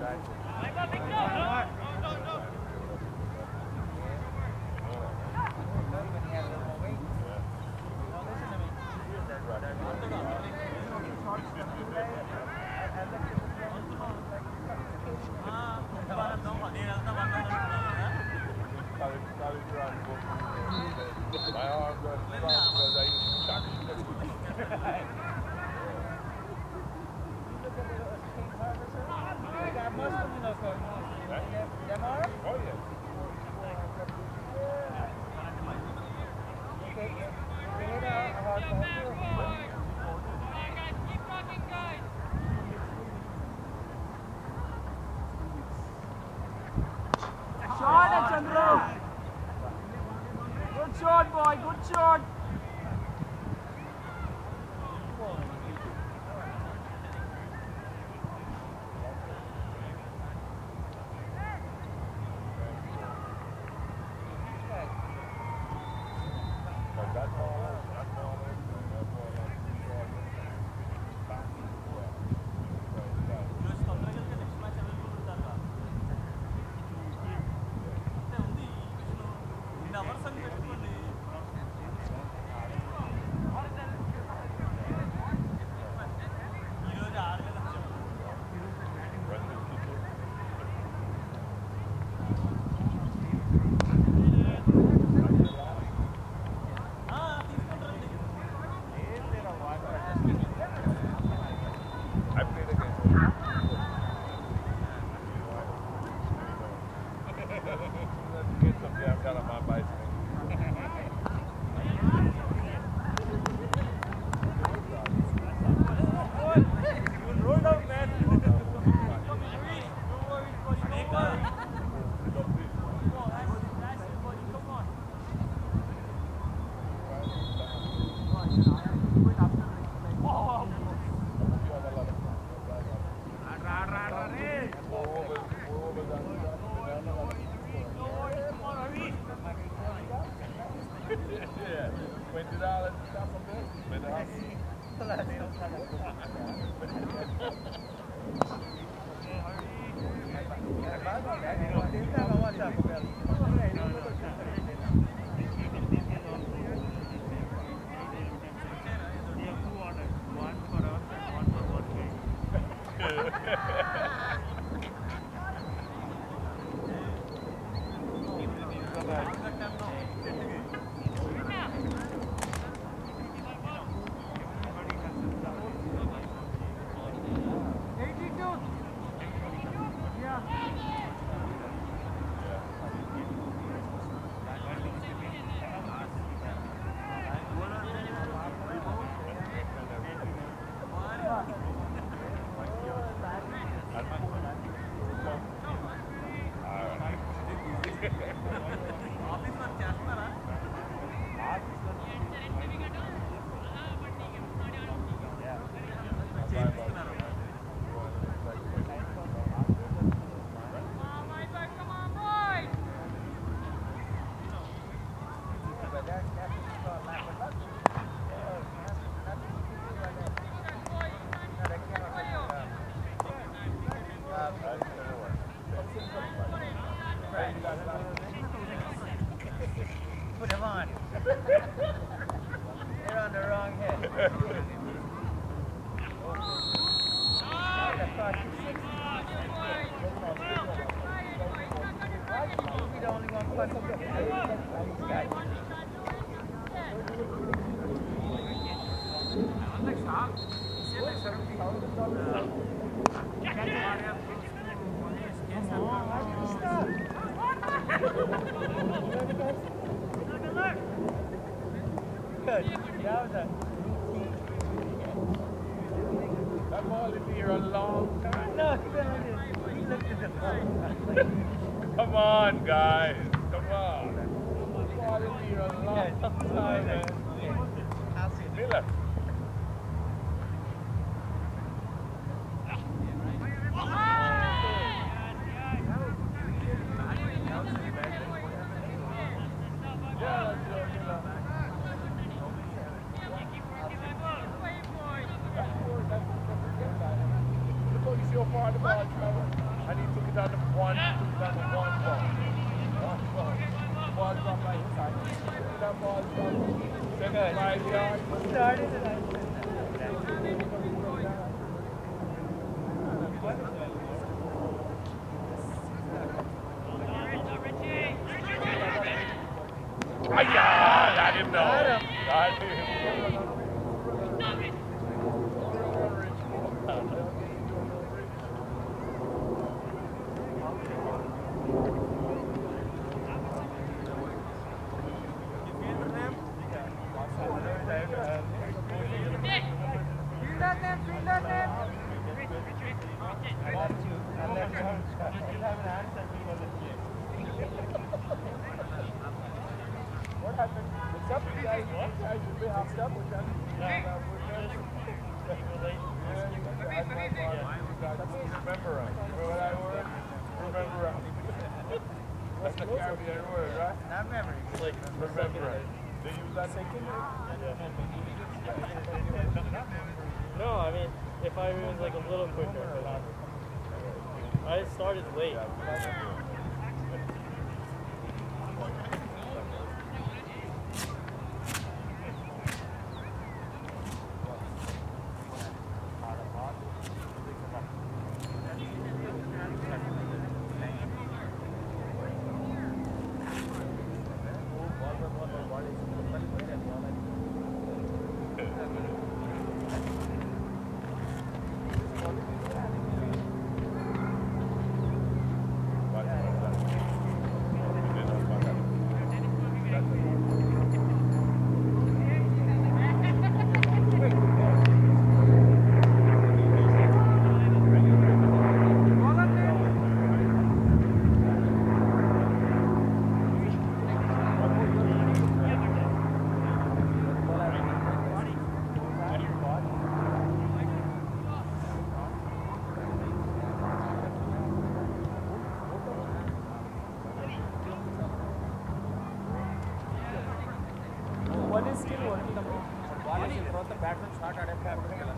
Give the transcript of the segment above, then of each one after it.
Good shot, boy. Good shot. Put him on. You're on the wrong head. We're the only one punching these guys. Good. That was a that ball is here a long time. no, he looked at the ball. Come on, guys. Come on. That ball is here a long time, man. I'll see it. Miller. Look how you see how far the ball travels. And he took it on the one, he took it on the one ball. One ball. The ball dropped by his side. That ball dropped 75 yards. Started and I I didn't know. I didn't. What happened? What's up, you guys? What? Guys, you been hopped up with them? Remember us. Remember that word? Remember us. That's the Caribbean word, right? not memory. Like, remember us. They use that second? No, I mean, if I was like a little quicker, but not. I started late. One is still working. One is in front of the batsman shot at him.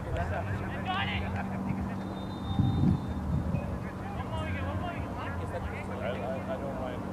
I don't mind.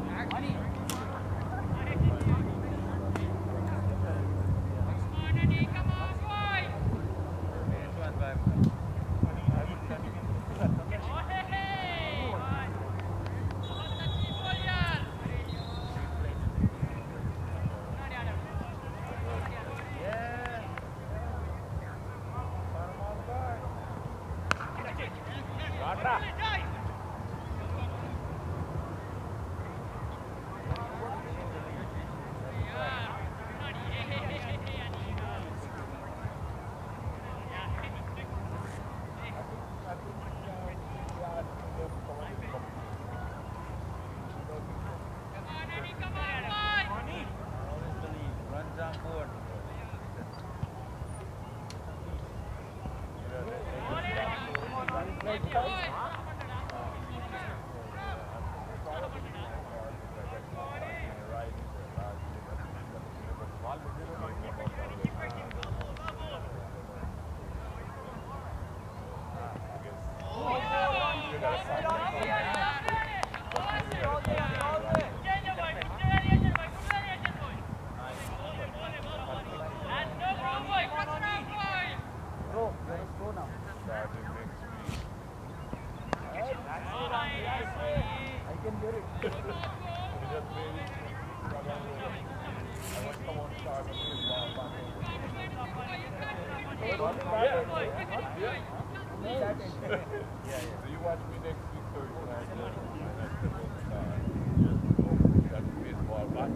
So you watch me next week Thursday night. That's baseball back.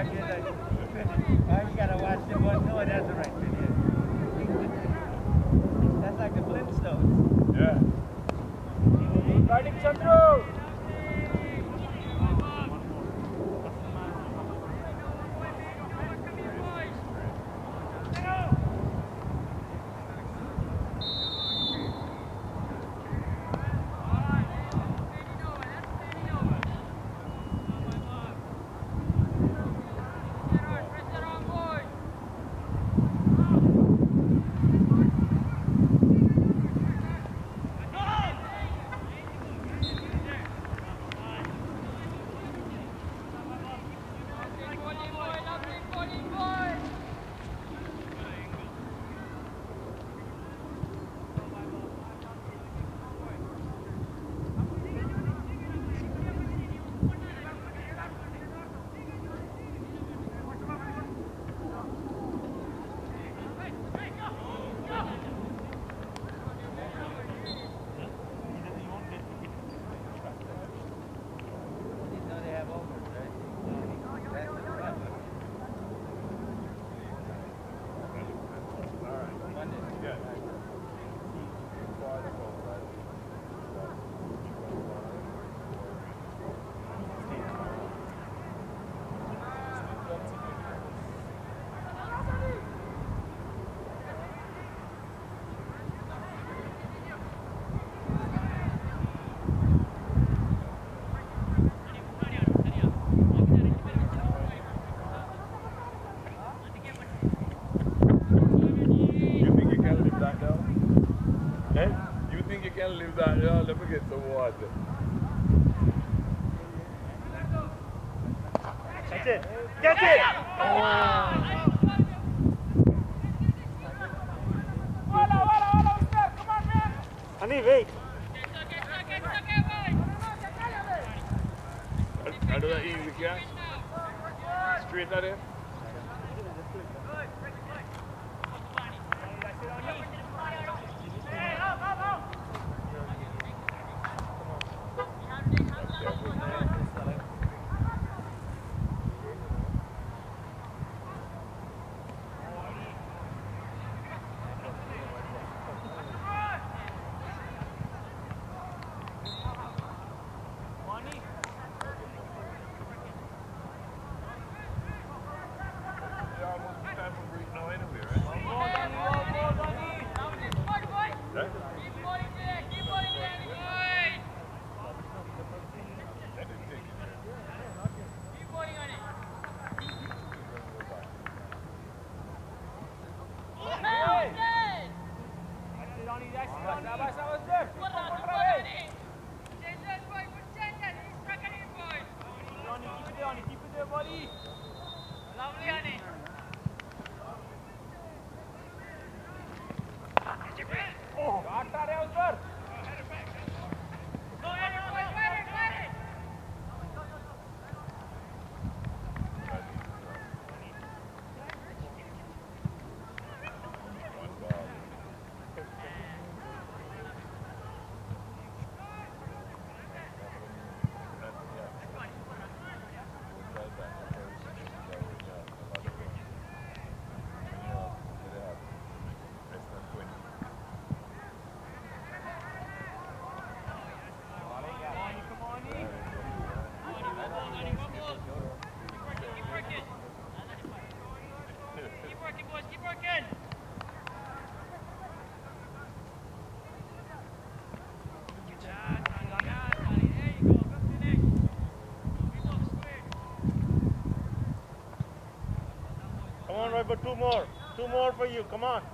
You gotta watch the one. No, that's the right video. That's like the Flintstones. Yeah. Riding Chandru. Live down here, let me get some water. That's it. Get it! Wala, Ustaz. Come on, man. Honey, wait. I do that easy, yeah? Straight at him. But two more for you. Come on.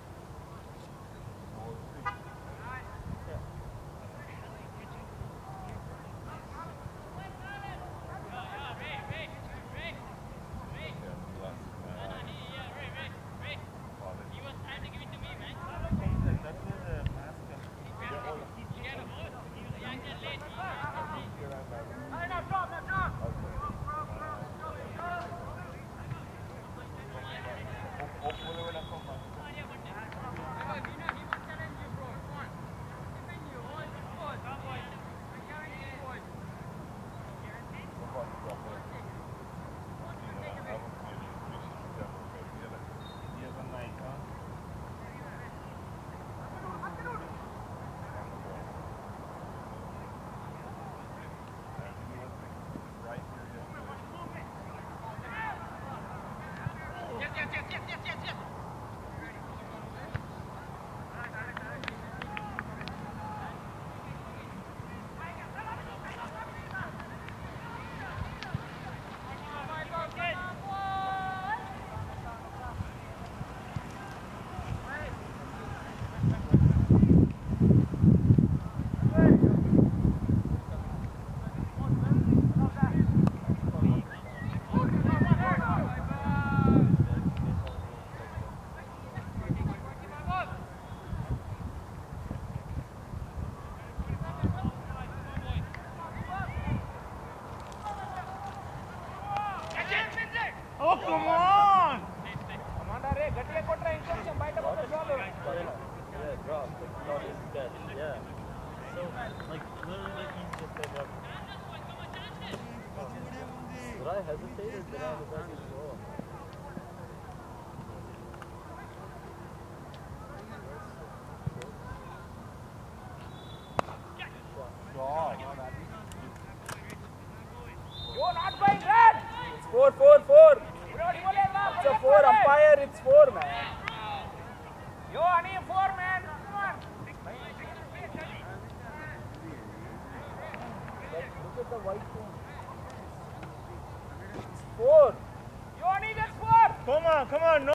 Oh, come on! Amanda Ray, gatiya kotra instruction bite about the shoulder. Yeah, drop. Oh, this is good. Yeah. So, like, literally the easiest thing ever. Did I hesitate or did I have the best control? You're not going red. It's 4-4-4. It's a 4 Umpire. umpire, it's 4 man. Yo, Ani, 4 man. Come on. Look at the white thing. It's 4. Yo, Ani, that's 4. Come on, no.